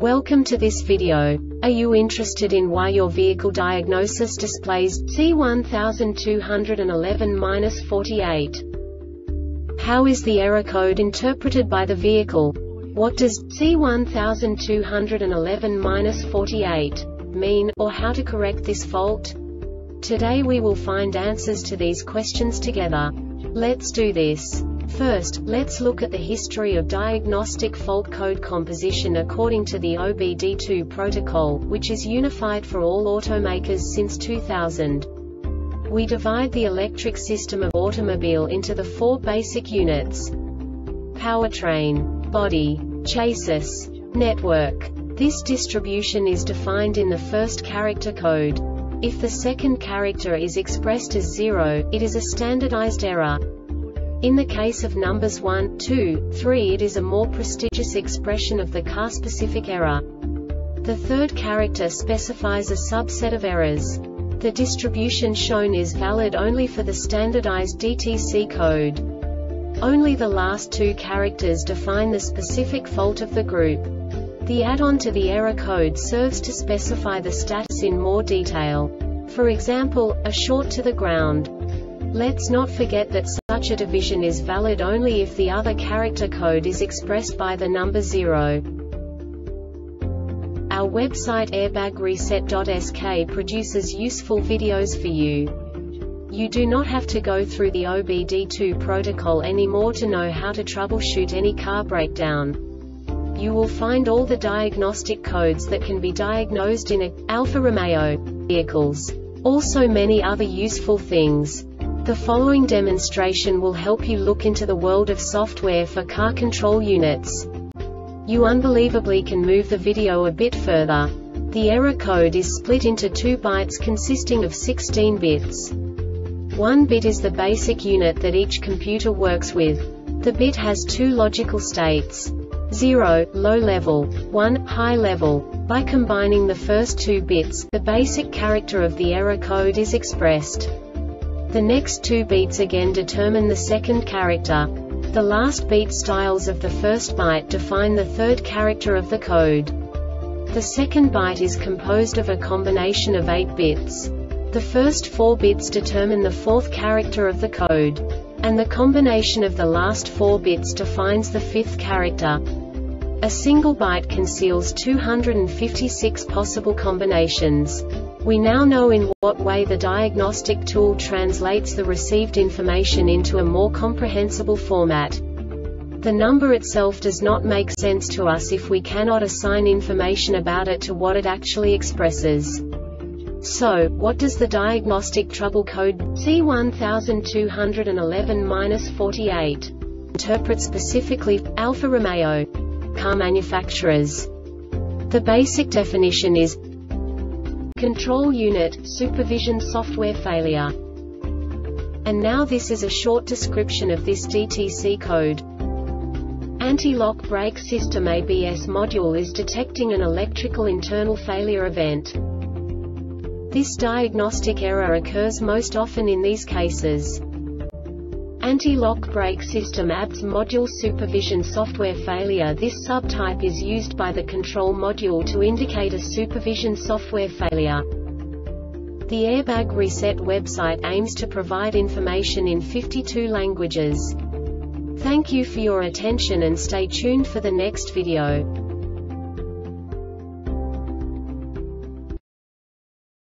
Welcome to this video. Are you interested in why your vehicle diagnosis displays C1211-48? How is the error code interpreted by the vehicle? What does C1211-48 mean, or how to correct this fault? Today we will find answers to these questions together. Let's do this. First, let's look at the history of diagnostic fault code composition according to the OBD2 protocol, which is unified for all automakers since 2000. We divide the electric system of automobile into the four basic units: powertrain, body, chassis, network. This distribution is defined in the first character code. If the second character is expressed as 0, it is a standardized error. In the case of numbers 1, 2, 3, it is a more prestigious expression of the car-specific error. The third character specifies a subset of errors. The distribution shown is valid only for the standardized DTC code. Only the last two characters define the specific fault of the group. The add-on to the error code serves to specify the status in more detail. For example, a short to the ground. Let's not forget that such a division is valid only if the other character code is expressed by the number 0. Our website airbagreset.sk produces useful videos for you. You do not have to go through the OBD2 protocol anymore to know how to troubleshoot any car breakdown. You will find all the diagnostic codes that can be diagnosed in Alfa Romeo vehicles. Also many other useful things. The following demonstration will help you look into the world of software for car control units. You unbelievably can move the video a bit further. The error code is split into 2 bytes consisting of 16 bits. 1 bit is the basic unit that each computer works with. The bit has 2 logical states: 0, low level, 1, high level. By combining the first 2 bits, the basic character of the error code is expressed. The next 2 beats again determine the second character. The last beat styles of the first byte define the third character of the code. The second byte is composed of a combination of 8 bits. The first 4 bits determine the fourth character of the code. And the combination of the last 4 bits defines the fifth character. A single byte conceals 256 possible combinations. We now know in what way the diagnostic tool translates the received information into a more comprehensible format. The number itself does not make sense to us if we cannot assign information about it to what it actually expresses. So, what does the diagnostic trouble code C1211-48 interpret specifically for Alfa Romeo car manufacturers? The basic definition is control unit, supervision software failure. And now this is a short description of this DTC code. Anti-lock brake system ABS module is detecting an electrical internal failure event. This diagnostic error occurs most often in these cases: anti-lock brake system ABS module supervision software failure. This subtype is used by the control module to indicate a supervision software failure. The Airbag Reset website aims to provide information in 52 languages. Thank you for your attention and stay tuned for the next video.